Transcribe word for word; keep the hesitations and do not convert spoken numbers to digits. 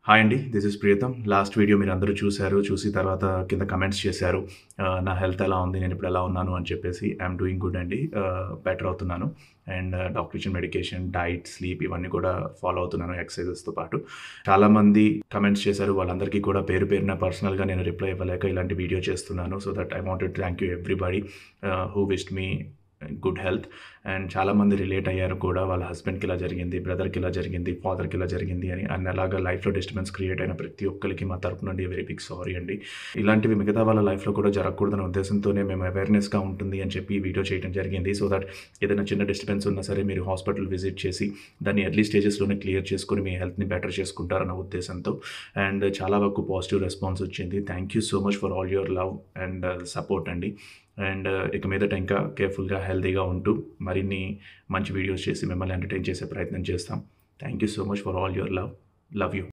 Hi అండి. This is Priyatham. Last video మీరందరూ చూసారు. చూసి తర్వాత కింద కమెంట్స్ చేశారు. ఆహ్, నా హెల్త్ ఎలా ఉంది? నేనిప్పుడు ఎలా ఉన్నాను? అని చెప్పేసి. ఐయామ్ డూయింగ్ గుడ్ అండి. ఆహ్, బెటర్ అవుతున్నాను. అండ్ డాక్టర్ ఇచ్చిన మెడికేషన్, డైట్, స్లీప్ ఇవన్నీ కూడా ఫాలో అవుతున్నాను ఎక్సర్‌సైజెస్‌తో పాటు. చాలామంది కమెంట్స్ చేశారు. వాళ్ళందరికీ కూడా పేరు పేరున పర్సనల్‌గా నేను రిప్లై ఇవ్వలేక ఇలాంటి వీడియో చేస్తున్నాను. So that I wanted to thank you everybody ah, who wished me good health. And చాలామంది రిలేట్ అయ్యారు కూడా. వాళ్ళ హస్బెండ్‌కి ఇలా జరిగింది, బ్రదర్‌కి ఇలా జరిగింది, ఫాదర్‌కి ఇలా జరిగింది అని. అండ్ అలాగా లైఫ్‌లో డిస్టర్బెన్స్ క్రియేట్ అయిన ప్రతి ఒక్కళ్ళకి మా తరపు నుండి వెరీ బిగ్ సారీ అండి. ఇలాంటివి మిగతా వాళ్ళ లైఫ్‌లో కూడా జరగకూడదనే ఉద్దేశంతోనే మేము అవేర్‌నెస్‌గా ఉంటుంది అని చెప్పి ఈ వీడియో చేయడం జరిగింది. సో దట్ ఏదైనా చిన్న డిస్టర్బెన్స్ ఉన్నా సరే మీరు హాస్పిటల్ విజిట్ చేసి దాన్ని ఎర్లీ స్టేజెస్‌లోనే క్లియర్ చేసుకొని మీ హెల్త్‌ని బెటర్ చేసుకుంటారన్న ఉద్దేశంతో. అండ్ చాలా వరకు పాజిటివ్ రెస్పాన్స్ వచ్చింది. Thank you so much for all your love and support అండి. అండ్ ఇక మీదట ఇంకా కేర్‌ఫుల్‌గా, హెల్తీగా ఉంటూ మరిన్ని మంచి వీడియోస్ చేసి మిమ్మల్ని ఎంటర్‌టైన్ చేసే ప్రయత్నం చేస్తాం. Thank you so much for all your love. Love you.